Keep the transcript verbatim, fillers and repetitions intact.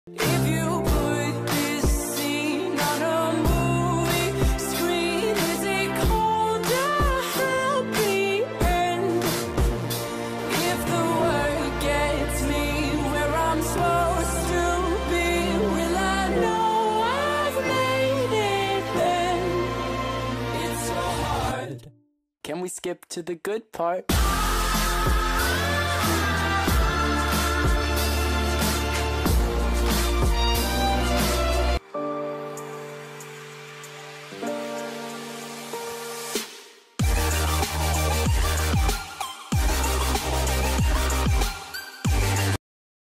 If you put this scene on a movie screen, is it called a happy end? If the word gets me where I'm supposed to be, will I know I've made it then? It's so hard. Can we skip to the good part?